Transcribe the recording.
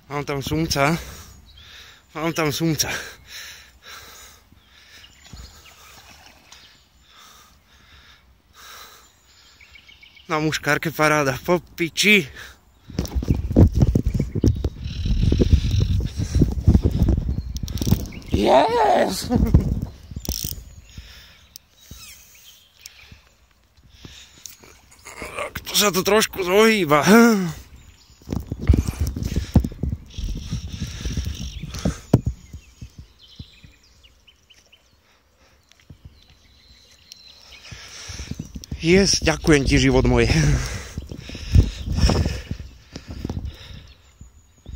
Mám tam sumca. Mám tam sumca. Na muškárke paráda. Po piči. Yes! Tak to sa to trošku zohýba. Yes, ďakujem ti, život môj.